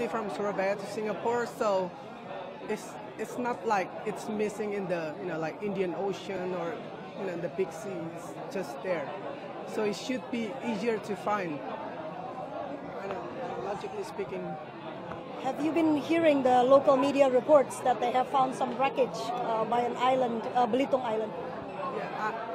directly from Surabaya to Singapore, so it's not like it's missing in the like Indian Ocean or the big seas, just there. So it should be easier to find. I don't know, logically speaking. Have you been hearing the local media reports that they have found some wreckage by an island, Belitung Island? Yeah,